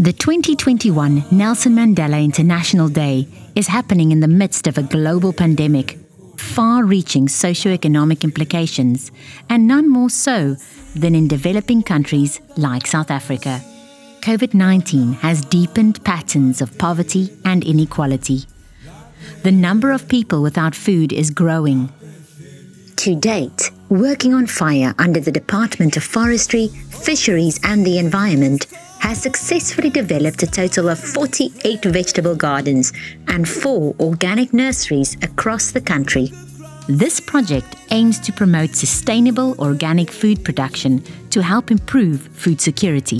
The 2021 Nelson Mandela International Day is happening in the midst of a global pandemic, far-reaching socio-economic implications, and none more so than in developing countries like South Africa. COVID-19 has deepened patterns of poverty and inequality. The number of people without food is growing. To date, Working on Fire under the Department of Forestry, Fisheries and the Environment has successfully developed a total of 48 vegetable gardens and 4 organic nurseries across the country. This project aims to promote sustainable organic food production to help improve food security.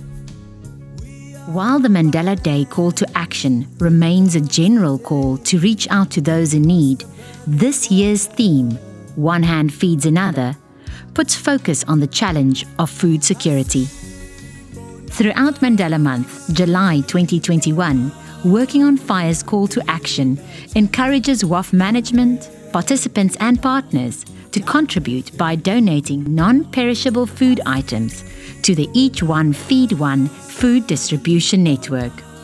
While the Mandela Day call to action remains a general call to reach out to those in need, this year's theme, One Hand Feeds Another, puts focus on the challenge of food security. Throughout Mandela Month, July 2021, Working on Fire's call to action encourages WOF management, participants and partners to contribute by donating non-perishable food items to the Each One Feed One food distribution network.